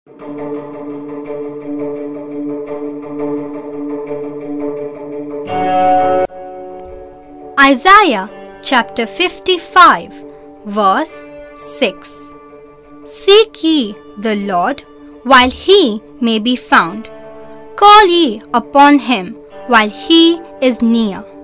Isaiah chapter 55 verse 6. Seek ye the Lord while he may be found. Call ye upon him while he is near.